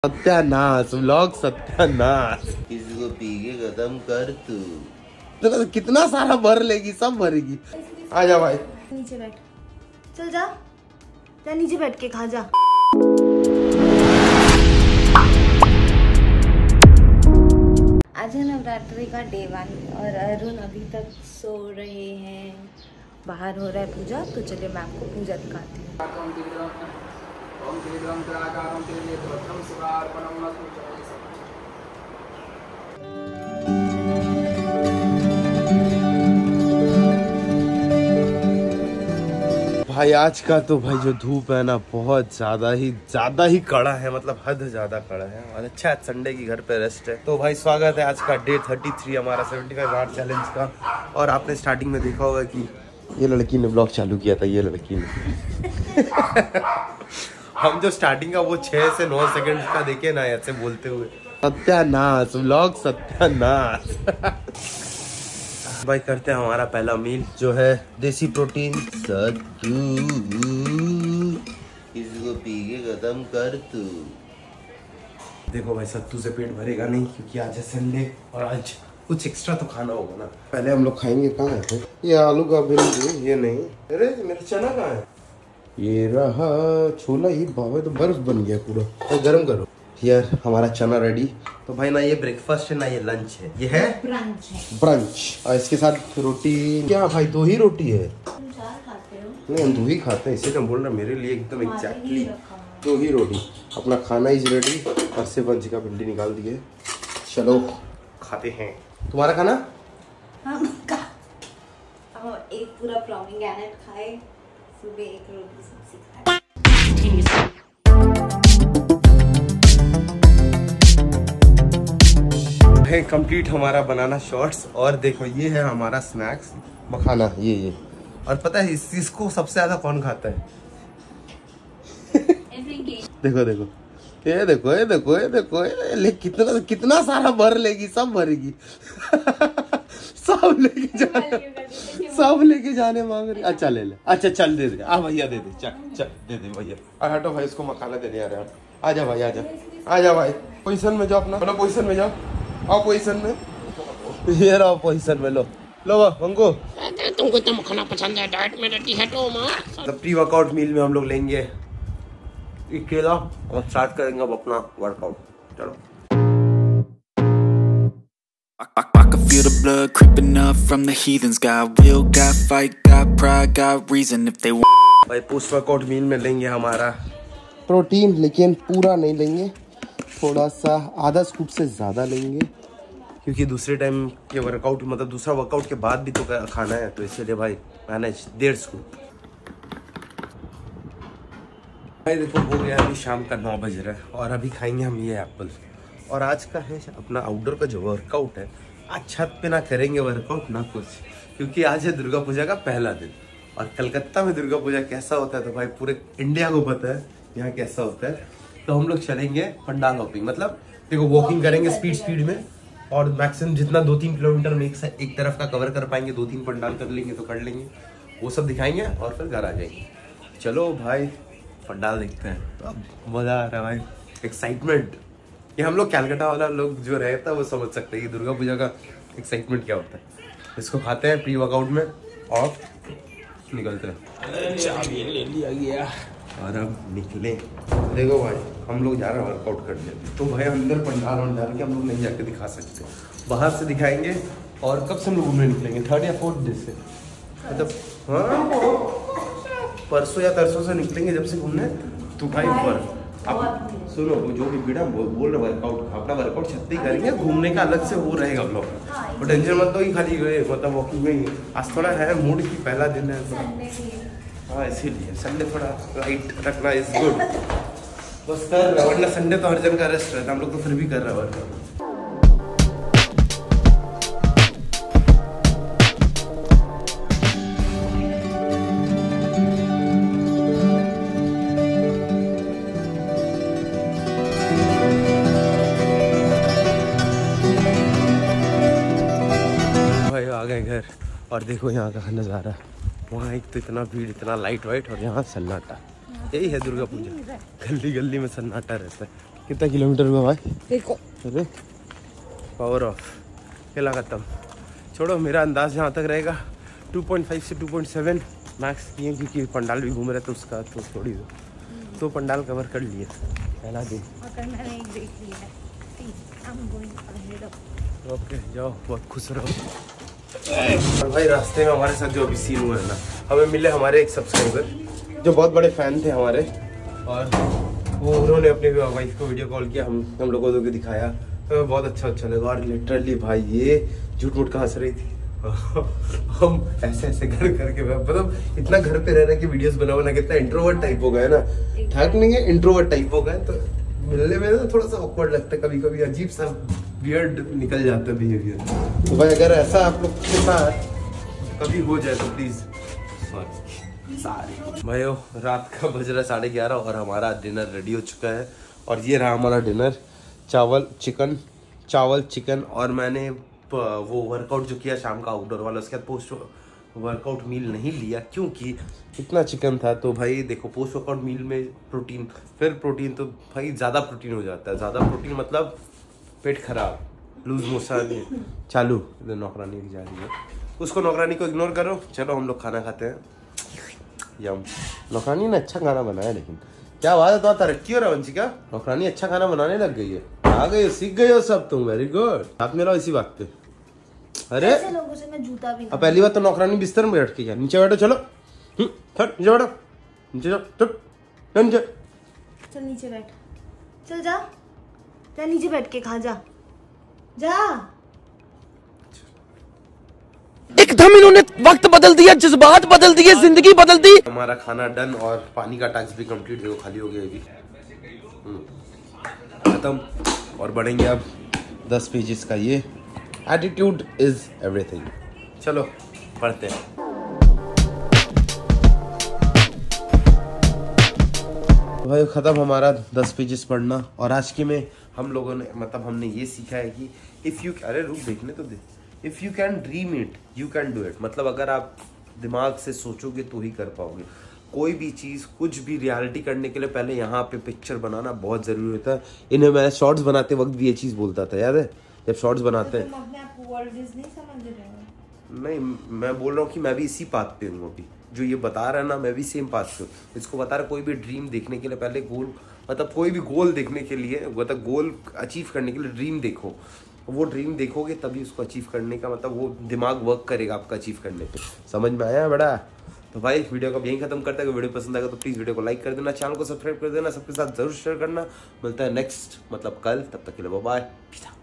सत्यानाश व्लॉग सत्यानाश। किसी को पी के खत्म कर तू। तो कितना सारा भर लेगी, सब भरेगी। आ जा भाई नीचे बैठ, चल जा जा नीचे बैठ के खा जा। आज है नवरात्रि का डे 1 और अरुण अभी तक सो रहे हैं। बाहर हो रहा है पूजा, तो चलिए मैं आपको पूजा दिखाती हूँ। भाई आज का तो भाई जो धूप है ना बहुत ज्यादा ही कड़ा है, मतलब हद ज्यादा कड़ा है। और अच्छा संडे की घर पे रेस्ट है। तो भाई स्वागत है आज का डे 33 हमारा 75 आवर चैलेंज का। और आपने स्टार्टिंग में देखा होगा कि ये लड़की ने ब्लॉग चालू किया था, ये लड़की ने हम जो स्टार्टिंग का वो 6 से 9 सेकंड का देखे ना ऐसे बोलते हुए सत्यानाश व्लॉग सत्यानाश। भाई करते हैं हमारा पहला मील जो है देसी प्रोटीन सत्तू। किसी को पी के खत्म कर तू। देखो भाई सत्तू से पेट भरेगा नहीं क्योंकि आज है संडे और आज कुछ एक्स्ट्रा तो खाना होगा ना। पहले हम लोग खाएंगे, कहाँ है ये आलू का भिंडी, ये नहीं। अरे मेरा चना कहाँ है? ये रहा छोला ही बाबा, तो बर्फ बन गया पूरा। तो गरम करो यार हमारा चना रेडी। तो भाई ना ये ब्रेकफास्ट है ना ये लंच है, ये है ब्रंच। और इसके साथ रोटी। क्या भाई दो ही रोटी है? नहीं हम दो ही खाते हैं, इसीलिए हम बोल रहे मेरे लिए एकदम एग्जैक्टली दो ही रोटी। अपना खाना इज रेडी। और से बंच का भिंडी निकाल दिए, चलो खाते हैं। तुम्हारा खाना? हम एक पूरा पोमेग्रेनेट खाए, सुबह एक रोटी सब्जी खाए। कंप्लीट हमारा बनाना शॉर्ट्स। और देखो ये है हमारा स्नैक्स मखाना, ये। और पता है इसको सबसे ज्यादा कौन खाता है? देखो देखो ये देखो ये देखो ये देखो ये कितना सारा भर लेगी, सब भरेगी सब लेके जाने मांग रही। अच्छा ले ले, अच्छा चल दे दे। भैया दे दे, चल दे दे भैया। हटो भाई इसको मखाना देने आ रहे। आजा भाई आजा भाई पोजीशन में जाओ, अपना पोजीशन में जाओ। आओ पोजीशन में, ये रहो पोजीशन में। लो अंको तुमको तो मखाना पसंद है, डाइट में रहती है तो मां। प्री वर्कआउट मील में हम लोग लेंगे एक केला और स्टार्ट करेंगे अब अपना वर्कआउट। चलो I can feel the blood creeping up from the heathens. Got will, got fight, got pride, got reason if they want. भाई पोस्ट वर्कआउट मील में लेंगे हमारा प्रोटीन, लेकिन पूरा नहीं लेंगे, थोड़ा सा आधा स्कूप से ज़्यादा लेंगे क्योंकि दूसरे टाइम के वर्कआउट मतलब दूसरा वर्कआउट के बाद भी तो खाना है, तो इसलिए भाई मैनेज 1.5 स्कूप। भाई देखो हो गया अभी शाम का 9 बज रहा है और अभी खाएंगे हम ये एप्पल। और आज का है अपना आउटडोर का जो वर्कआउट है, आज छत पे ना करेंगे वर्कआउट ना कुछ, क्योंकि आज है दुर्गा पूजा का पहला दिन। और कलकत्ता में दुर्गा पूजा कैसा होता है तो भाई पूरे इंडिया को पता है यहाँ कैसा होता है। तो हम लोग चलेंगे पंडाल हॉपिंग, मतलब देखो वॉकिंग करेंगे स्पीड में, और मैक्सिमम जितना 2-3 किलोमीटर में एक तरफ का कवर कर पाएंगे, 2-3 पंडाल कर लेंगे तो कर लेंगे, वो सब दिखाएंगे और फिर घर आ जाएंगे। चलो भाई पंडाल देखते हैं। तो अब मजा आ रहा है भाई, एक्साइटमेंट। ये हम लोग कैलकाटा वाला लोग जो रहता है वो समझ सकते हैं कि दुर्गा पूजा का एक्साइटमेंट क्या होता है। इसको खाते हैं प्री वर्कआउट में और निकलते हैं। चाबी ले लिया गया और अब निकले। देखो भाई हम लोग जा रहे हैं वर्कआउट करने, तो भाई अंदर पंडाल वंडाल के हम लोग नहीं जाके दिखा सकते, बाहर से दिखाएंगे। और कब से हम लोग घूमने निकलेंगे? 3rd या 4th डे से, मतलब हाँ परसों या तरसों से निकलेंगे जब से घूमने। तो भाई अब सुनो जो भी बीड़ा बोल रहे वर्कआउट, अपना वर्कआउट छत पे ही करेंगे, घूमने का अलग से वो रहेगा ब्लॉग। और टेंशन मत दो, खाली मतलब वॉकिंग में ही आज थोड़ा है मूड की पहला दिन है। हाँ इसीलिए संडे थोड़ा लाइट रखना इज गुड। बस कर रहा, वरना संडे तो हर जन का रेस्ट रहता है, हम लोग तो फिर भी कर रहे हैं वर्कआउट। भाई आ गए घर और देखो यहाँ का नज़ारा। वहाँ एक तो इतना भीड़, इतना लाइट वाइट, और यहाँ सन्नाटा। यही है दुर्गा पूजा, गली गली में सन्नाटा रहता है। कितना किलोमीटर हुआ भाई? देखो अरे पावर ऑफ खेला खत्म। छोड़ो, मेरा अंदाज जहाँ तक रहेगा 2.5 से 2.7 मैक्स ये, क्योंकि पंडाल भी घूम रहे थे उसका तो थोड़ी तो पंडाल कवर कर लिए पहला दिन। मैंने एक देख लिया है। ओके जाओ, बहुत खुश रहो। और भाई रास्ते में हमारे साथ जो अभी सीन हुआ है ना, हमें मिले हमारे एक सब्सक्राइबर जो बहुत बड़े फैन थे हमारे, और वो उन्होंने अपनी वाइफ को वीडियो कॉल किया, हम लोगों को दिखाया, तो बहुत अच्छा लगा। और लिटरली भाई ये झूठ मूठ का हंस रही थी। हम ऐसे घर करके मतलब इतना घर पे रह रहे कि वीडियोस बना कितना इंट्रोवर्ट टाइप हो गए ना, थक नहीं है इंट्रोवर्ट टाइप हो गए, तो मिलने में ना थोड़ा सा ऑकवर्ड लगता है, कभी अजीब सा वियर्ड निकल जाता है बिहेवियर। तो भाई अगर ऐसा आप लोग के साथ कभी हो जाए तो प्लीज सॉरी। भाइयों रात का बज रहा है 11:30 और हमारा डिनर रेडी हो चुका है, और ये रहा हमारा डिनर। चावल चिकन और मैंने वो वर्कआउट जो किया शाम का आउटडोर वाला, उसके बाद पोस्ट वर्कआउट मील नहीं लिया क्योंकि इतना चिकन था। तो भाई देखो पोस्ट वर्कआउट मील में प्रोटीन, फिर प्रोटीन, तो भाई ज़्यादा प्रोटीन हो जाता है। ज़्यादा प्रोटीन मतलब पेट खराब, लूज मोशन चालू। इधर नौकरानी भी जा रही है, उसको नौकरानी को इग्नोर करो। चलो हम लोग खाना खाते हैं। यम, नौकरानी ने अच्छा खाना बनाया, लेकिन क्या बात है, तो तरक्की हो रहा है वंशिका, नौकरानी अच्छा खाना बनाने लग गई है। आ गई, सीख गई हो सब तुम, वेरी गुड। साथ में रहो इसी बात पे। अरे ऐसे लोगों से मैं जूता भी अब पहली बार तो नौकरानी बिस्तर में बैठ के क्या, नीचे बैठो, चलो नीचे बैठो, नीचे जाओ, नीचे चल नीचे बैठ, चल जा नीचे बैठ के खा, जा एकदम इन्होंने वक्त बदल दिया, जज्बात बदल दिए, जिंदगी बदल दी। हमारा खाना डन और पानी का टैक्स भी कंप्लीट हो, खाली हो गया अभी खत्म। और बढ़ेंगे अब 10 पेजेस का ये एटीट्यूड इज एवरीथिंग। चलो पढ़ते हैं। भाई खत्म हमारा 10 पेजेस पढ़ना, और आज के में हम लोगों ने मतलब हमने ये सीखा है कि इफ़ यू, अरे रुक देखने तो दे, if you can dream it you can do it. मतलब अगर आप दिमाग से सोचोगे तो ही कर पाओगे कोई भी चीज़, कुछ भी। रियलिटी करने के लिए पहले यहाँ पे पिक्चर बनाना बहुत ज़रूरी होता है। इन्हें मैं शॉर्ट्स बनाते वक्त भी ये चीज़ बोलता था, याद है जब शॉर्ट्स बनाते हैं। नहीं, मैं बोल रहा हूँ कि मैं भी इसी पाथ पे हूँ अभी, जो ये बता रहा है ना, मैं भी सेम पाथ पे हूँ। इसको बता रहा कोई भी ड्रीम देखने के लिए पहले गोल, मतलब कोई भी गोल देखने के लिए, मतलब गोल अचीव करने के लिए ड्रीम देखो। वो ड्रीम देखोगे तभी उसको अचीव करने का, मतलब वो दिमाग वर्क करेगा आपका अचीव करने पे। समझ में आया बड़ा? तो भाई वीडियो को अब यहीं खत्म करते हैं। वीडियो पसंद आएगा तो प्लीज़ वीडियो को लाइक कर देना, चैनल को सब्सक्राइब कर देना, सबके साथ जरूर शेयर करना। मिलता है नेक्स्ट मतलब कल, तब तक के लिए बाय बाय।